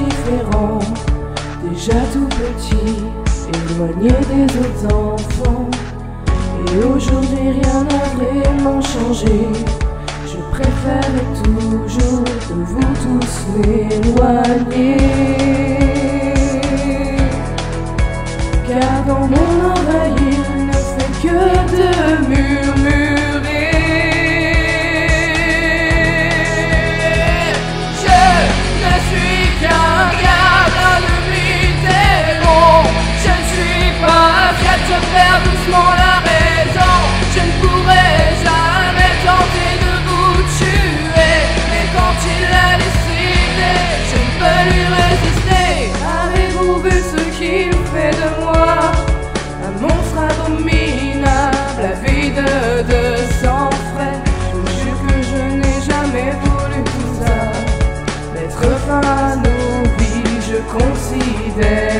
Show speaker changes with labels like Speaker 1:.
Speaker 1: différent, déjà tout petit, éloigné des autres enfants. Et aujourd'hui rien n'a vraiment changé. Je préférais toujours de vous tous m'éloigner. Car dans mon oreille il ne fait que de murmurer. Je perds doucement la raison. Je ne pourrai jamais tenter de vous tuer, mais quand il l'a décidé, je ne peux lui résister. Avez-vous vu ce qu'il fait de moi? Un monstre abominable, avide de sang frais. Je vous jure que je n'ai jamais voulu tout ça. Mettre fin à nos vies, je considère